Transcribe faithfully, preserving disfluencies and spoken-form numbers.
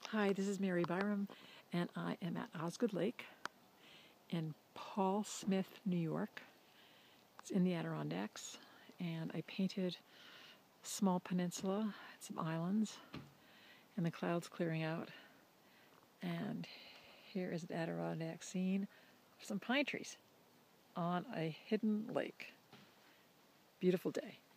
Hi, this is Mary Byram, and I am at Osgood Lake in Paul Smith, New York. It's in the Adirondacks, and I painted a small peninsula, some islands, and the clouds clearing out. And here is the Adirondack scene of some pine trees on a hidden lake. Beautiful day.